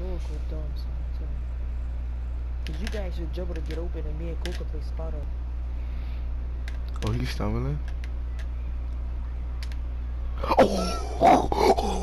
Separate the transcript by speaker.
Speaker 1: Cool dumb son too. Cause you can actually jump to get open and me and Cool can play spot up.
Speaker 2: Oh, he's stumbling. Oh!